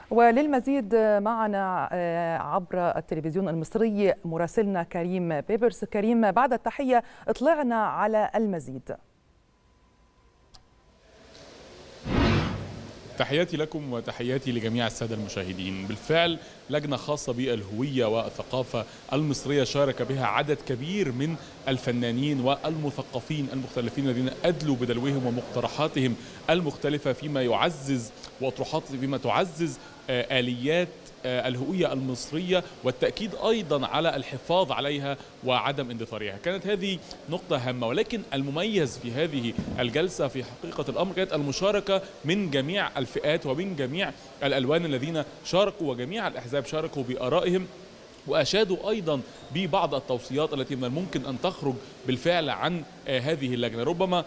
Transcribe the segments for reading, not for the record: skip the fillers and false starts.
وللمزيد معنا عبر التلفزيون المصري مراسلنا كريم بيبرس. كريم، بعد التحية اطلعنا على المزيد. تحياتي لكم وتحياتي لجميع السادة المشاهدين. بالفعل لجنة خاصة بالهوية والثقافة المصرية شارك بها عدد كبير من الفنانين والمثقفين المختلفين الذين أدلوا بدلوهم ومقترحاتهم المختلفة فيما يعزز وأطروحات فيما تعزز آليات الهوية المصرية والتأكيد أيضا على الحفاظ عليها وعدم اندثارها. كانت هذه نقطة هامة، ولكن المميز في هذه الجلسة في حقيقة الأمر كانت المشاركة من جميع الفئات ومن جميع الألوان الذين شاركوا، وجميع الأحزاب شاركوا بآرائهم وأشادوا أيضا ببعض التوصيات التي من الممكن أن تخرج بالفعل عن هذه اللجنة. ربما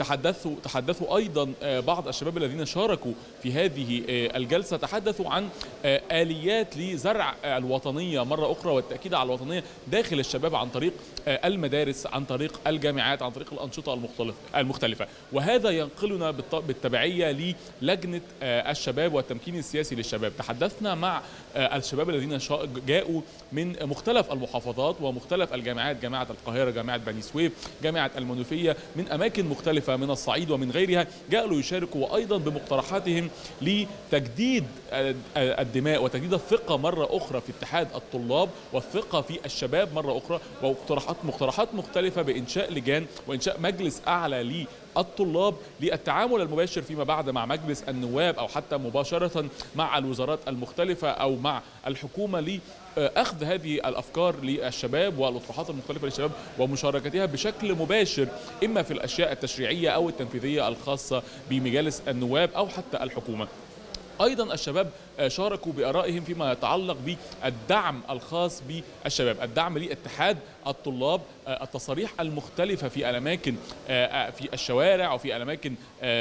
تحدثوا أيضا بعض الشباب الذين شاركوا في هذه الجلسة، تحدثوا عن آليات لزرع الوطنية مرة أخرى والتأكيد على الوطنية داخل الشباب عن طريق المدارس، عن طريق الجامعات، عن طريق الأنشطة المختلفة. وهذا ينقلنا بالتبعية للجنة الشباب والتمكين السياسي للشباب. تحدثنا مع الشباب الذين جاءوا من مختلف المحافظات ومختلف الجامعات، جامعة القاهرة، جامعة بني سويف، جامعة المنوفية، من أماكن مختلفة من الصعيد ومن غيرها، جاءوا يشاركوا وأيضا بمقترحاتهم لتجديد الدماء وتجديد الثقة مرة أخرى في اتحاد الطلاب والثقة في الشباب مرة أخرى، ومقترحات مختلفة بإنشاء لجان وإنشاء مجلس أعلى للطلاب للتعامل المباشر فيما بعد مع مجلس النواب أو حتى مباشرة مع الوزارات المختلفة أو مع الحكومة لأخذ هذه الأفكار للشباب والأطروحات المختلفة للشباب ومشاركتها بشكل مباشر إما في الأشياء التشريعية أو التنفيذية الخاصة بمجالس النواب أو حتى الحكومة. أيضا الشباب شاركوا بآرائهم فيما يتعلق بالدعم الخاص بالشباب، الدعم لاتحاد الطلاب، التصاريح المختلفة في الأماكن في الشوارع وفي الأماكن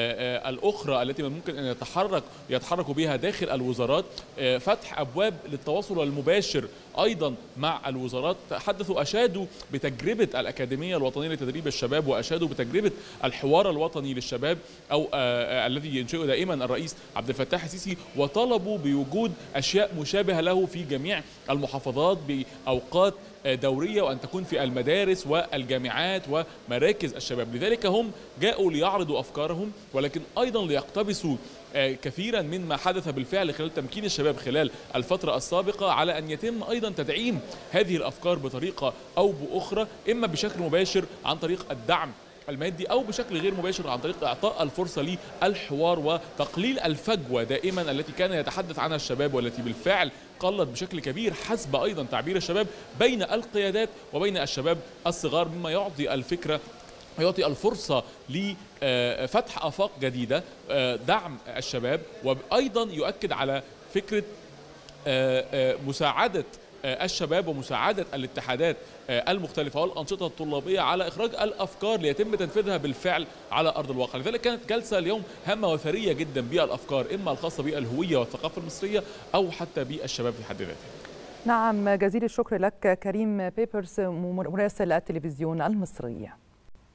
الأخرى التي ممكن أن يتحركوا بها داخل الوزارات، فتح أبواب للتواصل المباشر أيضا مع الوزارات. تحدثوا أشادوا بتجربة الأكاديمية الوطنية لتدريب الشباب، وأشادوا بتجربة الحوار الوطني للشباب أو الذي ينشئه دائما الرئيس عبد الفتاح السيسي، وطلبوا بوجود أشياء مشابهة له في جميع المحافظات بأوقات دورية، وأن تكون في المدارس والجامعات ومراكز الشباب. لذلك هم جاءوا ليعرضوا أفكارهم، ولكن أيضا ليقتبسوا كثيرا مما حدث بالفعل خلال تمكين الشباب خلال الفترة السابقة، على أن يتم أيضا تدعيم هذه الأفكار بطريقة أو بأخرى، إما بشكل مباشر عن طريق الدعم المادي أو بشكل غير مباشر عن طريق إعطاء الفرصة للحوار وتقليل الفجوة دائما التي كان يتحدث عنها الشباب، والتي بالفعل قلت بشكل كبير حسب أيضا تعبير الشباب بين القيادات وبين الشباب الصغار، مما يعطي الفرصة لفتح آفاق جديدة، دعم الشباب، وأيضا يؤكد على فكرة مساعدة الشباب ومساعدة الاتحادات المختلفة والأنشطة الطلابية على إخراج الأفكار ليتم تنفيذها بالفعل على أرض الواقع. لذلك كانت جلسة اليوم هامة وثرية جدا بالأفكار، إما الخاصة بالهوية والثقافة المصرية أو حتى بالشباب في حد ذاته. نعم، جزيل الشكر لك كريم بيبرس مراسل التلفزيون المصري.